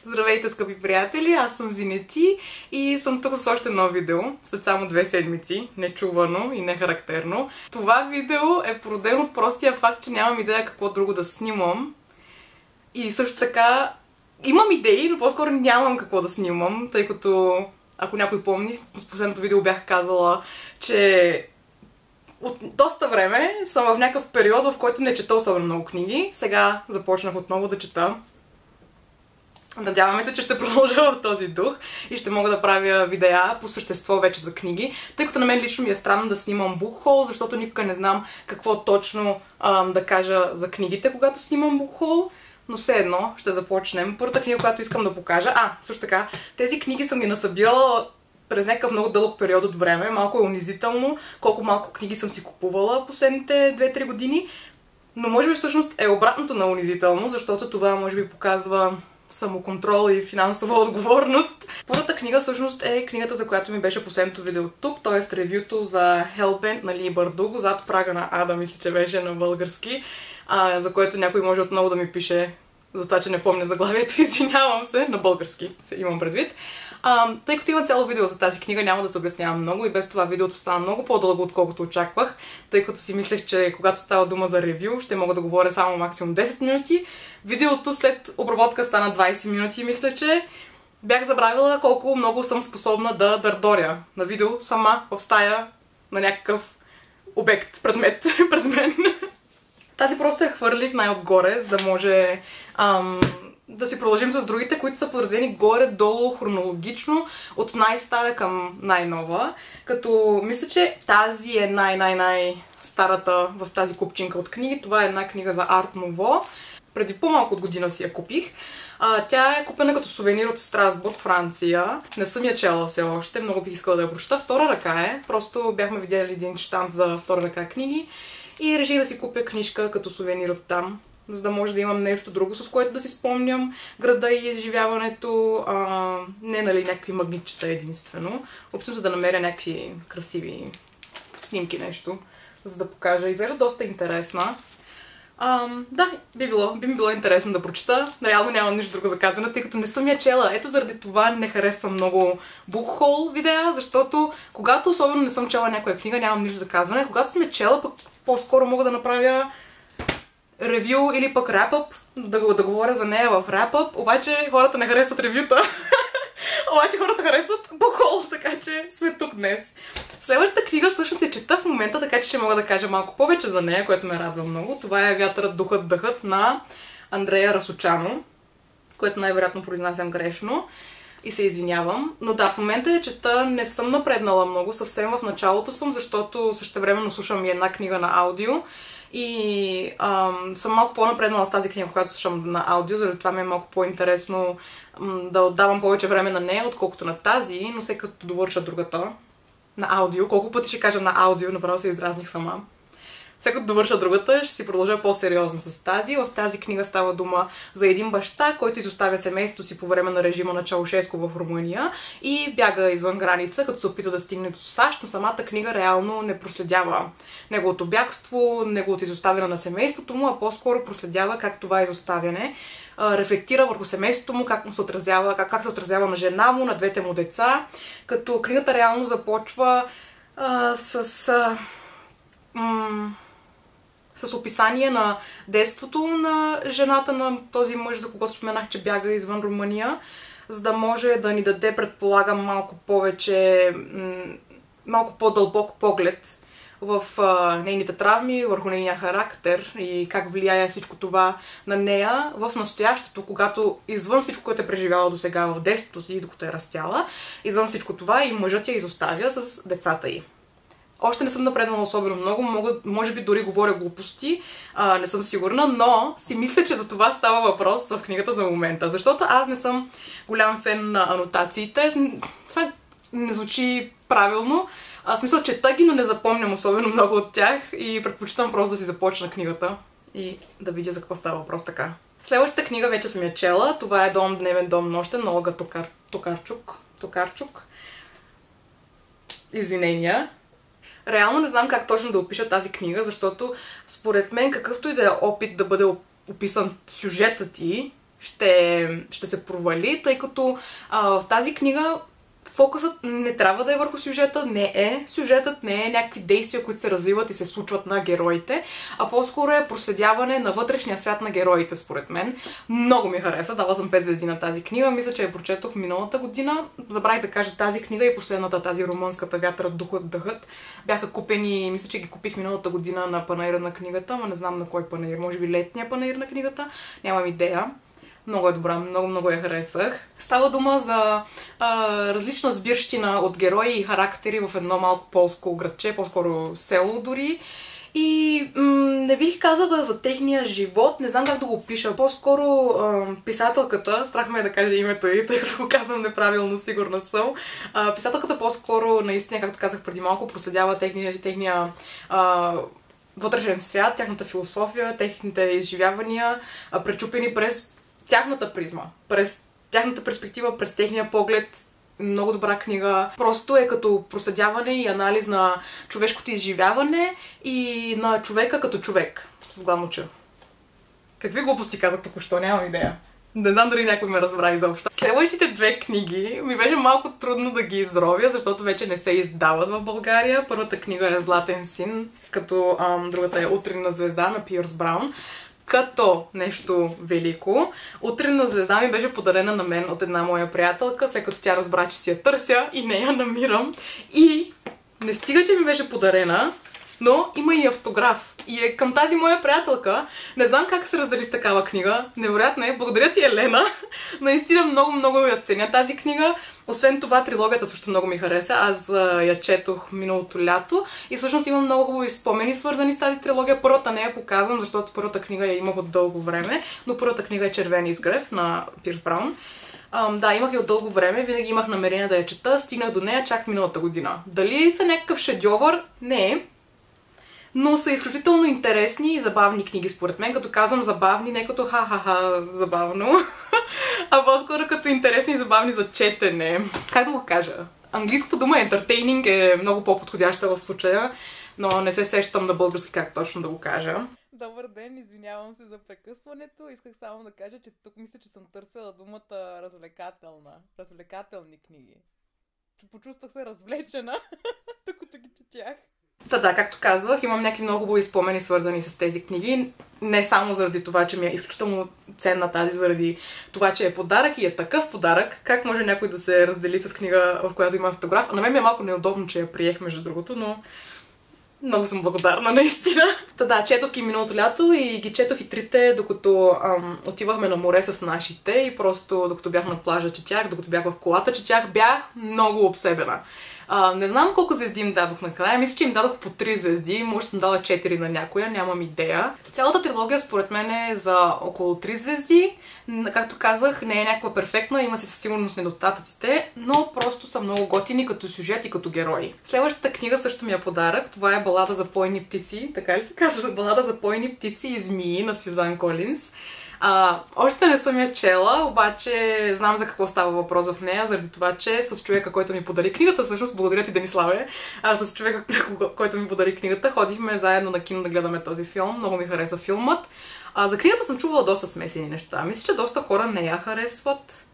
Здравейте, скъпи приятели! Аз съм Зинети и съм тук с още едно видео, след само 2 седмици, нечувано и нехарактерно. Това видео е породено от простия факт, че нямам идея какво друго да снимам. И също така имам идеи, но по-скоро нямам какво да снимам, тъй като, ако някой помни, в последното видео бях казала, че от доста време съм в някакъв период, в който не чета особено много книги. Сега започнах отново да чета. Надяваме се, че ще продължа в този дух и ще мога да правя видеа по същество вече за книги, тъй като на мен лично ми е странно да снимам букхол, защото никога не знам какво точно да кажа за книгите, когато снимам букхол. Но все едно ще започнем. Първата книга, която искам да покажа... също така, тези книги съм ги насъбирала през някакъв много дълъг период от време. Малко е унизително колко малко книги съм си купувала последните 2-3 години. Но може би всъщност е обратното на унизително, защото това може би показва самоконтрол и финансова отговорност. Първата книга всъщност е книгата, за която ми беше последното видео тук, т.е. ревюто за Hellbent на Лии Бардуго, Зад прага на ада, мисля, че беше на български, за което някой може отново да ми пише за това, че не помня заглавието, извинявам се, на български се имам предвид. Тъй като има цяло видео за тази книга, няма да се обяснявам много и без това видеото стана много по-дълго, отколкото очаквах, тъй като си мислех, че когато става дума за ревю, ще мога да говоря само максимум 10 минути. Видеото след обработка стана 20 минути, мисля, че бях забравила колко много съм способна да дърдоря на видео сама в стая на някакъв обект, предмет пред мен. Тази просто я хвърлих най-отгоре, за да може да си продължим с другите, които са подредени горе-долу хронологично от най-стара към най-нова. Като мисля, че тази е най-старата в тази купчинка от книги. Това е една книга за Арт Ново. Преди по-малко от година си я купих. Тя е купена като сувенир от Страсбург, Франция. Не съм я чела все още, много бих искала да я прочета. Втора ръка е, просто бяхме видели един щанд за втора ръка книги и реших да си купя книжка като сувенир от там, за да може да имам нещо друго, с което да си спомням града и изживяването. Не, нали, някакви магнитчета единствено. Опитвам се да намеря някакви красиви снимки, нещо, за да покажа. Изглежда доста интересна. Да, би ми било интересно да прочета. Реално нямам нищо друго за казване, тъй като не съм я чела. Ето заради това не харесвам много букхол видеа, защото когато особено не съм чела някоя книга, нямам нищо за казване. Когато съм я чела, пък по-скоро мога да направя ревю или пък рапъп, да говоря за нея в рапъп, обаче хората не харесват ревюта. Обаче хората харесват букхол, така че сме тук днес. Следващата книга всъщност се чета в момента, така че ще мога да кажа малко повече за нея, което ме радва много. Това е Вятърът, духът, дъхът на Андрея Расучано, което най-вероятно произнасям грешно и се извинявам. Но да, в момента я чета, не съм напреднала много, съвсем в началото съм, защото същевременно слушам и една книга на аудио. И съм малко по-напреднала с тази книга, която слушам на аудио, заради това ми е малко по-интересно да отдавам повече време на нея, отколкото на тази, но след като довърша другата на аудио, колко пъти ще кажа на аудио, направо се издразних сама. След като довърша другата, ще си продължа по-сериозно с тази. В тази книга става дума за един баща, който изоставя семейството си по време на режима на Чаушеско в Румъния и бяга извън граница, като се опита да стигне до САЩ, но самата книга реално не проследява неговото бягство, неговото изоставяне на семейството му, а по-скоро проследява как това изоставяне рефлектира върху семейството му, как се отразява на жена му, на двете му деца, като книгата реално започва с описание на детството на жената на този мъж, за когото споменах, че бяга извън Румъния, за да може да ни даде, предполагам, малко по-дълбок поглед в нейните травми, върху нейния характер и как влияе всичко това на нея в настоящето, когато извън всичко, което е преживяла до сега в детството си, докато е растяла, извън всичко това и мъжът я изоставя с децата й. Още не съм напреднала особено много, може би дори говоря глупости, не съм сигурна, но си мисля, че за това става въпрос в книгата за момента. Защото аз не съм голям фен на анотациите. Това не звучи правилно. Смисъл, чета ги, но не запомням особено много от тях и предпочитам просто да си започна книгата и да видя за какво става въпрос така. Следващата книга вече съм я чела. Това е Дом дневен, дом нощен на Олга Токарчук. Извинения. Реално не знам как точно да опиша тази книга, защото според мен какъвто и да е опит да бъде описан сюжетът ти, ще се провали, тъй като в тази книга фокусът не трябва да е върху сюжета, сюжетът не е някакви действия, които се развиват и се случват на героите, а по-скоро е проследяване на вътрешния свят на героите, според мен. Много ми хареса, дала съм 5 звезди на тази книга, мисля, че я прочетох миналата година. Забравих да кажа тази книга и последната, тази румънската Вятърът, духът, дъхът. Бяха купени, мисля, че ги купих миналата година на панаира на книгата, но не знам на кой панаир, може би летния панаир на книгата, нямам идея. Много е добра, много я харесах. Става дума за различна сбирщина от герои и характери в едно малко полско градче, по-скоро село дори. И не бих казала за техния живот, не знам как да го пиша. По-скоро писателката, страх ме е да кажа името ѝ, тъй като го казвам неправилно, сигурна съм. Писателката по-скоро, наистина, както казах преди малко, проследява техния вътрешен свят, тяхната философия, техните изживявания, пречупени през тяхната призма, през тяхната перспектива, през техния поглед. Много добра книга. Просто е като проследяване и анализ на човешкото изживяване и на човека като човек. С главно Ч. Какви глупости казах току-що, нямам идея. Не знам дали някой ме разбра изобщо. Следващите 2 книги ми беше малко трудно да ги изровя, защото вече не се издават в България. Първата книга е Златен син, като другата е Утринна звезда на Пирс Браун. Като нещо велико, Утринна звезда ми беше подарена на мен от една моя приятелка, след като тя разбра, че си я търся и не я намирам. И не стига, че ми беше подарена, но има и автограф. И е към тази моя приятелка. Не знам как се раздели с такава книга. Невероятно е. Благодаря ти, Елена. Наистина много я ценя тази книга. Освен това, трилогията също много ми хареса. Аз я четох миналото лято и всъщност имам много хубави спомени, свързани с тази трилогия. Първата не я показвам, защото първата книга я имах от дълго време, но първата книга е Червен изгрев на Пирс Браун. Да, имах я от дълго време, винаги имах намерение да я чета, стигнах до нея чак миналата година. Дали са някакъв шедьовър? Не. Но са изключително интересни и забавни книги, според мен. Като казвам забавни, не като ха-ха-ха забавно, а по-скоро като интересни и забавни за четене. Как да го кажа? Английската дума entertaining е много по-подходяща в случая, но не се сещам на български как точно да го кажа. Добър ден, извинявам се за прекъсването. Исках само да кажа, че тук мисля, че съм търсила думата развлекателна. Развлекателни книги. Почувствах се развлечена, докато ги четях. Да, както казвах, имам някакви много хубави спомени, свързани с тези книги. Не само заради това, че ми е изключително ценна тази, заради това, че е подарък и е такъв подарък. Как може някой да се раздели с книга, в която има автограф? На мен ми е малко неудобно, че я приех, между другото, но много съм благодарна, наистина. Да, четох ги миналото лято и ги четох и трите, докато отивахме на море с нашите и просто докато бях на плажа четях, докато бях в колата четях, бях много обсебена. Не знам колко звезди им дадох накрая. Мисля, че им дадох по 3 звезди. Може съм дала 4 на някоя, нямам идея. Цялата трилогия според мен е за около 3 звезди. Както казах, не е някаква перфектна, има си със сигурност недостатъците, но просто са много готини като сюжет и като герои. Следващата книга също ми е подарък. Това е Балада за пойни птици. Така ли се казва? Балада за пойни птици и змии на Сюзан Колинс. Още не съм я чела, обаче знам за какво става въпрос в нея, заради това, че с човека, който ми подари книгата, всъщност, благодаря ти, Дениславе, с човека, който ми подари книгата, ходихме заедно на кино да гледаме този филм. Много ми хареса филмът. За книгата съм чувала доста смесени неща. Мисля, че доста хора не я харесват.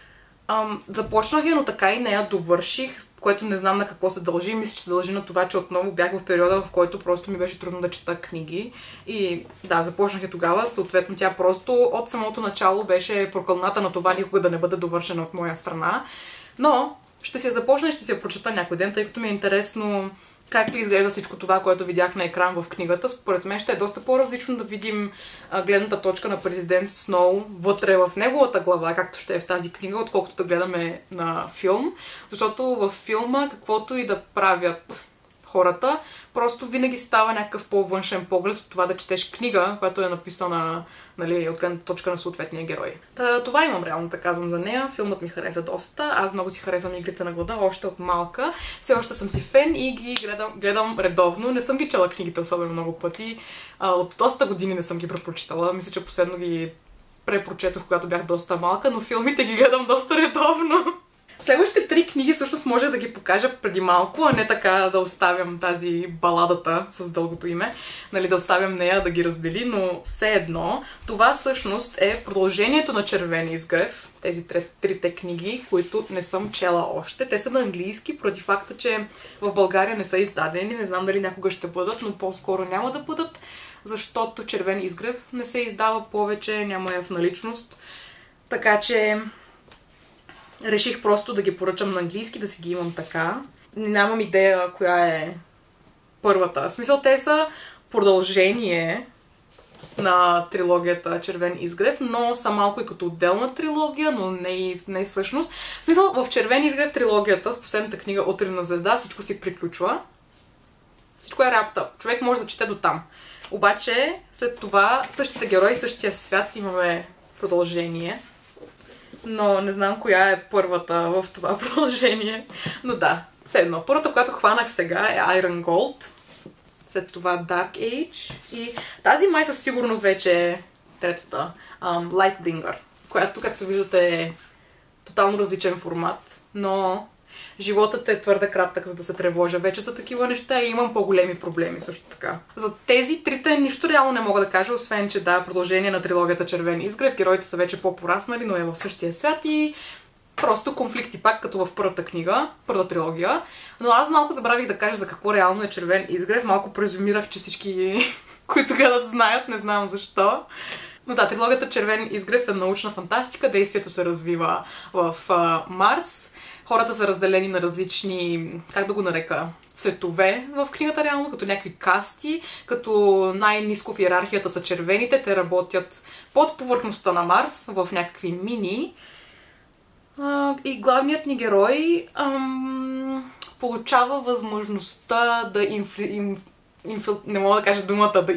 Започнах я, но така и не я довърших, което не знам на какво се дължи. Мисля, че се дължи на това, че отново бях в периода, в който просто ми беше трудно да чета книги. И да, започнах я тогава. Съответно, тя просто от самото начало беше прокълната на това никога да не бъде довършена от моя страна. Но ще си я започна и ще си я прочета някой ден, тъй като ми е интересно как ли изглежда всичко това, което видях на екран в книгата. Според мен ще е доста по-различно да видим гледната точка на президент Сноу вътре в неговата глава, както ще е в тази книга, отколкото да гледаме на филм. Защото във филма, каквото и да правят хората, просто винаги става някакъв по-външен поглед от това да четеш книга, която е написана, нали, от гледната точка на съответния герой. Това имам реално да казвам за нея. Филмът ми хареса доста. Аз много си харесвам Игрите на глада, още от малка. Все още съм си фен и ги гледам редовно. Не съм ги чела книгите особено много пъти. От доста години не съм ги препрочитала. Мисля, че последно ги препрочетох, когато бях доста малка, но филмите ги гледам доста редовно. Следващите 3 книги всъщност може да ги покажа преди малко, а не така да оставям тази баладата с дългото име, нали, да оставям нея да ги раздели, но все едно това всъщност е продължението на Червен изгрев, тези трите книги, които не съм чела още. Те са на английски, поради факта, че в България не са издадени, не знам дали някога ще бъдат, но по-скоро няма да бъдат, защото Червен изгрев не се издава повече, няма я в наличност, така че реших просто да ги поръчам на английски, да си ги имам така. Нямам идея коя е първата. В смисъл, те са продължение на трилогията Червен изгрев, но са малко и като отделна трилогия, но не всъщност. В смисъл, в Червен изгрев трилогията, с последната книга Утринна звезда, всичко си приключва. Всичко е wrapped up. Човек може да чете до там. Обаче, след това, същите герои, същия свят, имаме продължение. Но не знам коя е първата в това продължение. Но да, все едно. Първата, която хванах сега е Iron Gold. След това Dark Age. И тази май със сигурност вече е третата. Lightbringer. Която, както виждате, е тотално различен формат. Но животът е твърде кратък, за да се тревожа вече за такива неща и имам по-големи проблеми също така. За тези трите нищо реално не мога да кажа, освен че да, продължение на трилогията Червен изгрев, героите са вече по-пораснали, но е в същия свят и просто конфликти пак, като в първата книга, първата трилогия. Но аз малко забравих да кажа за какво реално е Червен изгрев, малко презумирах, че всички, които гледат, знаят, не знам защо. Но да, трилогията Червен изгрев е научна фантастика, действието се развива в Марс. Хората са разделени на различни, как да го нарека, цветове в книгата реално, като някакви касти, като най-ниско в иерархията са червените, те работят под повърхността на Марс, в някакви мини. И главният ни герой получава възможността да не мога да кажа думата, да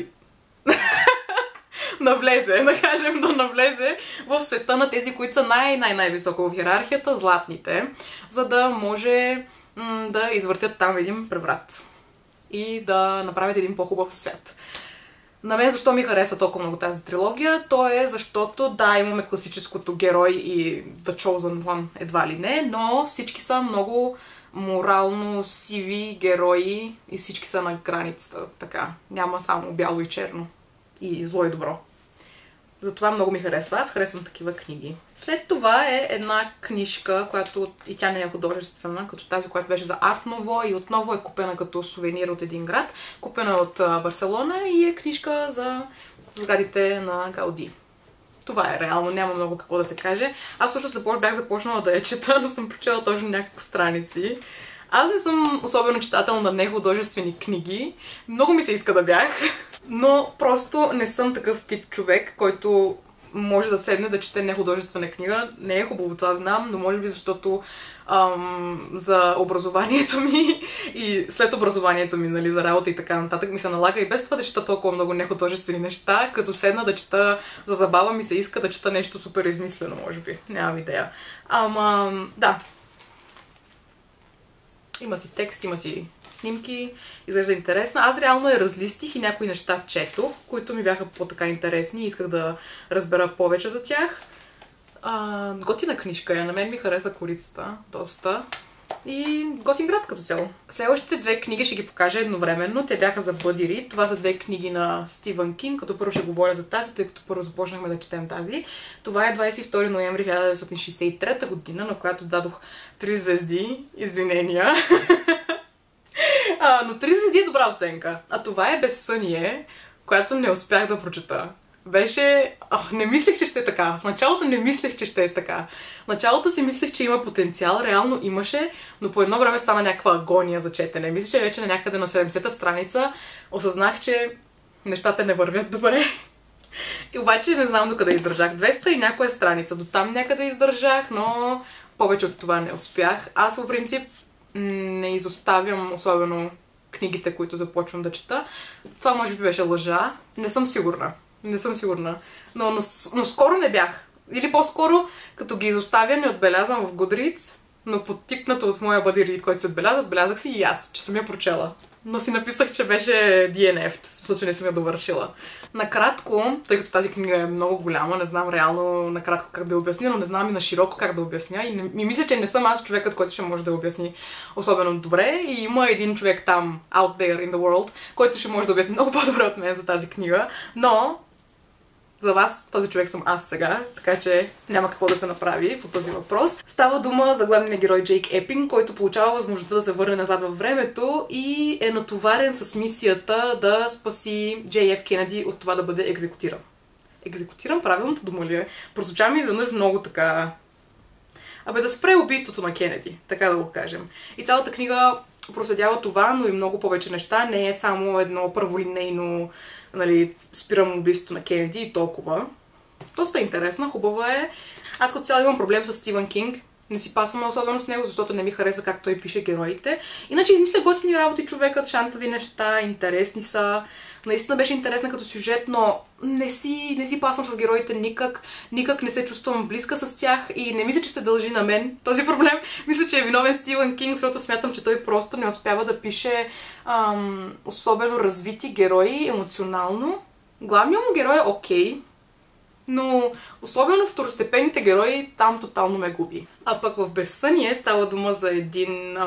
навлезе, да кажем, да навлезе в света на тези, които са най-високо в иерархията, златните, за да може да извъртят там един преврат и да направят един по-хубав свят. На мен защо ми хареса толкова много тази трилогия? То е защото, да, имаме класическото герой и The Chosen One едва ли не, но всички са много морално сиви герои и всички са на границата, така. Няма само бяло и черно и зло и добро. Затова много ми харесва. Аз харесвам такива книги. След това е една книжка, която и тя не е художествена, като тази, която беше за Арт Ново и отново е купена като сувенир от един град. Купена е от Барселона и е книжка за сградите на Гауди. Това е реално, няма много какво да се каже. Аз също бях започнала да я чета, но съм прочела точно няколко страници. Аз не съм особено читател на нехудожествени книги. Много ми се иска да бях, но просто не съм такъв тип човек, който може да седне да чете нехудожествена книга. Не е хубаво, това знам, но може би защото за образованието ми и след образованието ми, нали, за работа и така нататък ми се налага и без това да чета толкова много нехудожествени неща, като седна да чета за забава ми се иска да чета нещо супер измислено, може би. Нямам идея. Да. Има си текст, има си снимки, изглежда интересна. Аз реално я разлистих и някои неща четох, които ми бяха по-така интересни и исках да разбера повече за тях. Готина книжка е, на мен ми хареса корицата доста. И готин град като цяло. Следващите две книги ще ги покажа едновременно. Те бяха за Бъди Рид. Това са две книги на Стивън Кинг, като първо ще говоря за тази, тъй като първо започнахме да четем тази. Това е 22 ноември 1963 година, на която дадох 3 звезди. Извинения. Но 3 звезди е добра оценка. А това е Безсъние, която не успях да прочета. Беше... не мислех, че ще е така. В началото не мислех, че ще е така. В началото си мислех, че има потенциал, реално имаше, но по едно време стана някаква агония за четене. Мисля, че вече на някъде на 70-та страница осъзнах, че нещата не вървят добре. И обаче не знам докъде издържах. 200 и някоя страница. До там някъде издържах, но повече от това не успях. Аз по принцип не изоставям особено книгите, които започвам да чета. Това може би беше лъжа. Не съм сигурна. Не съм сигурна. Но скоро не бях. Или по-скоро, като ги изоставя, не отбелязвам в Goodreads, но подтикнато от моя Buddy Read, който се отбелязах си и аз, че съм я прочела. но си написах, че беше DNF, в смисъл, че не съм я довършила. Накратко, тъй като тази книга е много голяма, не знам реално накратко как да я обясня, но не знам и на широко как да обясня. И мисля, че не съм аз човекът, който ще може да я обясни особено добре. И има един човек там, out there in the world, който ще може да обясни много по-добре от мен за тази книга. Но за вас този човек съм аз сега, така че няма какво да се направи по този въпрос. Става дума за главния герой Джейк Епинг, който получава възможността да се върне назад във времето и е натоварен с мисията да спаси Джей Еф Кенеди от това да бъде екзекутиран. Екзекутиран, правилната дума ли е? Прозвуча ми изведнъж много така... да спре убийството на Кенеди, така да го кажем. И цялата книга проследява това, но и много повече неща. Не е само едно първолинейно, спирам убийството на Кенеди и толкова. Доста интересна, хубава е. Аз като цяло имам проблем с Стивън Кинг. Не си пасвам особено с него, защото не ми хареса как той пише героите. Иначе измисля готини работи човекът, шантави неща, интересни са. Наистина беше интересна като сюжет, но не си пасвам с героите никак не се чувствам близка с тях и не мисля, че се дължи на мен този проблем. Мисля, че е виновен Стивън Кинг, защото смятам, че той просто не успява да пише особено развити герои емоционално. Главният му герой е окей, но особено второстепенните герои там тотално ме губи. А пък в Безсъние става дума за един...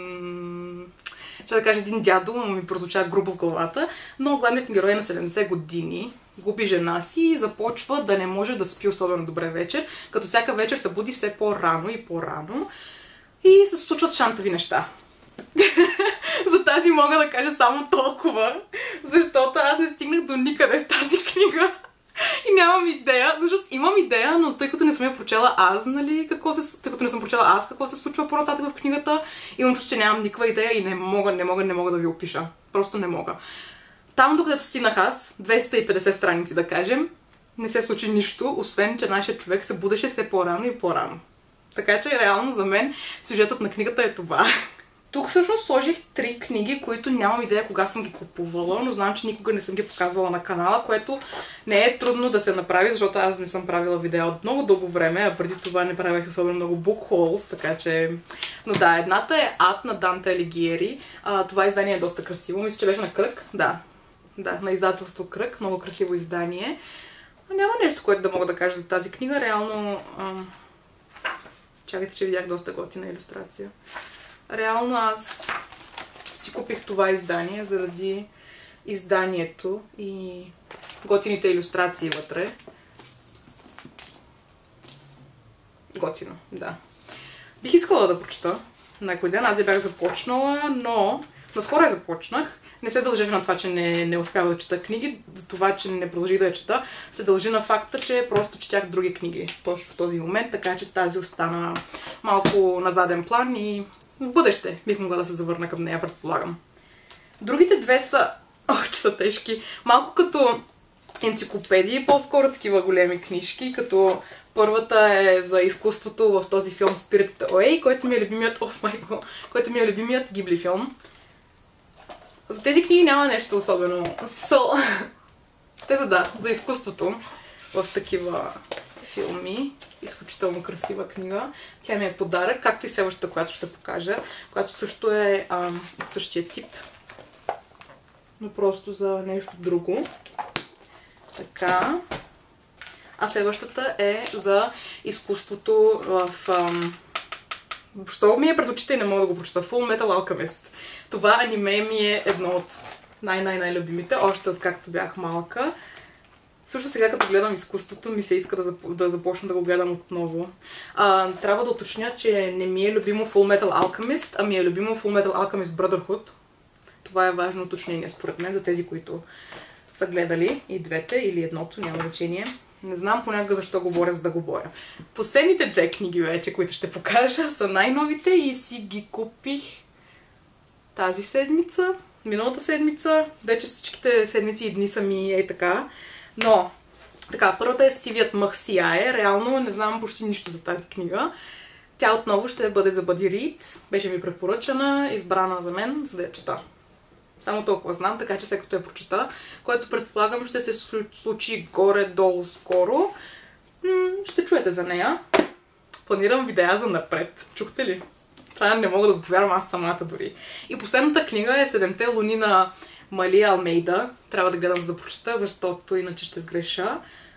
ще да кажа един дядо, ми прозвуча грубо в главата, но главният герой е на 70 години, губи жена си и започва да не може да спи особено добре вечер, като всяка вечер се буди все по-рано и по-рано и се случват шантави неща. За тази мога да кажа само толкова, защото аз не стигнах до никъде с тази книга. И нямам идея, всъщност имам идея, но тъй като не съм я прочела аз, тъй като не съм прочела аз какво се случва по-нататък в книгата, имам чувство, че нямам никаква идея и не мога да ви опиша. Просто не мога. Там, докъдето стигнах аз, 250 страници да кажем, не се случи нищо, освен, че нашия човек се будеше все по-рано и по-рано. Така че реално за мен сюжетът на книгата е това. Тук всъщност сложих 3 книги, които нямам идея кога съм ги купувала, но знам, че никога не съм ги показвала на канала, което не е трудно да се направи, защото аз не съм правила видео от много дълго време, а преди това не правях особено много book hauls, така че... Но да, едната е Ад на Данте Алигиери. Това издание е доста красиво, мисля, че беше на Кръг. Да, на издателство Кръг, много красиво издание. Но няма нещо, което да мога да кажа за тази книга, реално... Чакайте, че видях доста готина илюстрация. Реално аз си купих това издание заради изданието и готините илюстрации вътре. Готино, да. Бих искала да прочета някой ден. Аз я бях започнала, но наскоро я започнах. Не се дължи на това, че не успява да чета книги, за това, че не продължих да я чета, се дължи на факта, че просто четях други книги точно в този момент, така че тази остана малко на заден план и в бъдеще бих могла да се завърна към нея, предполагам. Другите две са... че са тежки. Малко като енциклопедии, по-скоро такива големи книжки, като първата е за изкуството в този филм Spirited Away, който ми е любимият... който ми е любимият Гибли филм. За тези книги няма нещо особено. Те са за изкуството в такива филми. Изключително красива книга. Тя ми е подарък, както и следващата, която ще покажа, която също е от същия тип, но просто за нещо друго. Така. А следващата е за изкуството в... Що ми е пред очите и не мога да го прочета. Full Metal Alchemist. Това аниме ми е едно от най-любимите, още откакто бях малка. Също сега, като гледам изкуството, ми се иска да започна да го гледам отново. Трябва да уточня, че не ми е любимо Full Metal Alchemist, а ми е любимо Full Metal Alchemist Brotherhood. Това е важно уточнение според мен за тези, които са гледали и двете или едното, няма значение. Не знам понякога защо говоря, за да говоря. Последните две книги вече, които ще покажа, са най-новите и си ги купих тази седмица, миналата седмица. Вече всичките седмици и дни са ми така. Но, така, първата е Сивият мъх сияе. Реално не знам почти нищо за тази книга. Тя отново ще бъде за Бъди Рид. Беше ми препоръчана, избрана за мен, за да я чета. Само толкова знам, така че след като я прочета, което предполагам ще се случи горе-долу скоро. Ще чуете за нея. Планирам видеа за напред. Чухте ли? Това не мога да го повярвам аз самата дори. И последната книга е Седемте луни на Малия Алмейда. Трябва да гледам, за да прочета, защото иначе ще сгреша.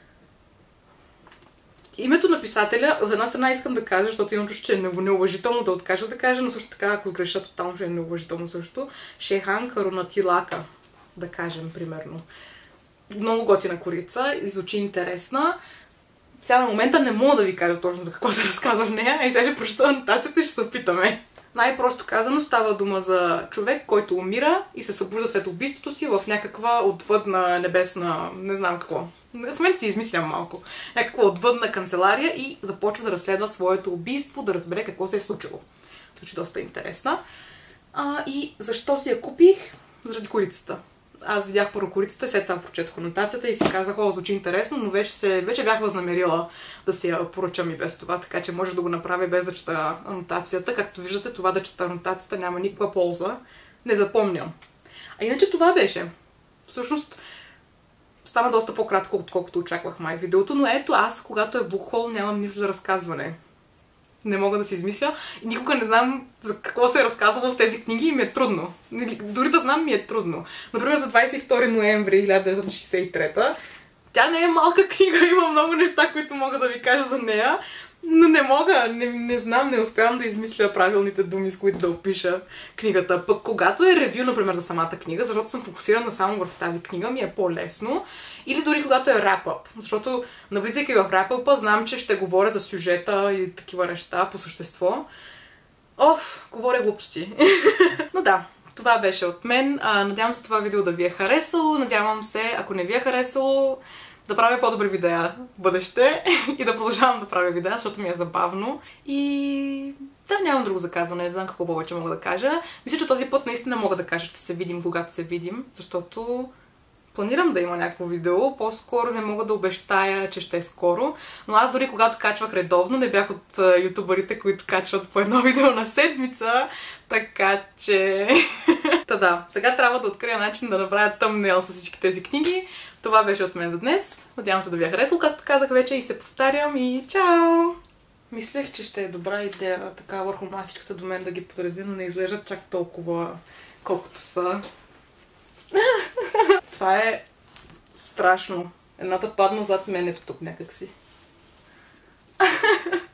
Името на писателя, от една страна искам да кажа, защото имам чувство, че е неуважително да откажа да кажа, но също така, ако сгреша, тотално ще е неуважително също. Шехан Карунатилака, да кажем, примерно. Много готина корица, звучи интересна. Сега на момента не мога да ви кажа точно за какво се разказва в нея, и сега ще прочета анотацията и ще се опитаме. Най-просто казано става дума за човек, който умира и се събужда след убийството си в някаква отвъдна небесна, не знам какво. В момента си измислям малко. Някаква отвъдна канцелария и започва да разследва своето убийство, да разбере какво се е случило. Звучи доста интересна. И защо си я купих? Заради корицата. Аз видях първо корицата, след това прочетох анотацията и си казах, звучи интересно, но вече бях възнамерила да си я поръчам и без това, така че може да го направя без да чета анотацията. Както виждате, това да чета анотацията няма никаква полза. Не запомням. А иначе това беше. Всъщност, стана доста по-кратко, отколкото очаквах май видеото, но ето аз, когато е букхол, нямам нищо за разказване. Не мога да се измисля и никога не знам за какво се е разказвало в тези книги и ми е трудно. Дори да знам, ми е трудно. Например, за 22 ноември 1963, тя не е малка книга, има много неща, които мога да ви кажа за нея, но не мога, не знам, не успявам да измисля правилните думи, с които да опиша книгата. Пък когато е ревю, например, за самата книга, защото съм фокусирана само върху тази книга, ми е по-лесно. Или дори когато е wrap-up, защото навлизайки в wrap-up, знам, че ще говоря за сюжета и такива неща по същество. Говоря глупости. Но да, това беше от мен. Надявам се това видео да ви е харесало. Надявам се, ако не ви е харесало, да правя по-добри видеа в бъдеще и да продължавам да правя видеа, защото ми е забавно. И да, нямам друго заказване, не знам какво повече мога да кажа. Мисля, че този път наистина мога да кажа, ще се видим, когато се видим, защото планирам да има някакво видео, по-скоро не мога да обещая, че ще е скоро, но аз дори когато качвах редовно, не бях от ютубърите, които качват по едно видео на седмица, така че... Да, сега трябва да открия начин да направя тъмнейл с всички тези книги. Това беше от мен за днес. Надявам се да ви е харесало, както казах вече, и се повтарям и чао! Мислех, че ще е добра идея така върху масичката до мен да ги подредя, но не изглеждат чак толкова колкото са. Това е страшно. Едната падна зад менето тук някакси.